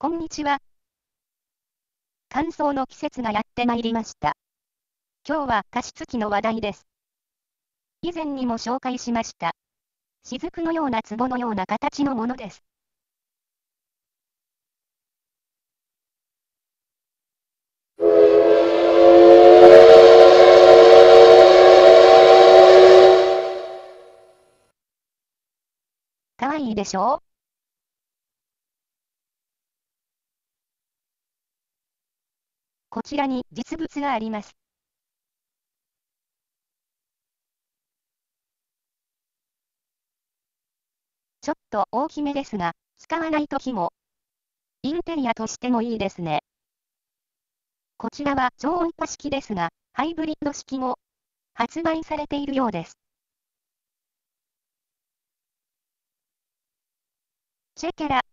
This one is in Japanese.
こんにちは。乾燥の季節がやってまいりました。今日は加湿器の話題です。以前にも紹介しました。雫のような壺のような形のものです。かわいいでしょう？こちらに実物があります。ちょっと大きめですが、使わないときも、インテリアとしてもいいですね。こちらは超音波式ですが、ハイブリッド式も発売されているようです。チェケラ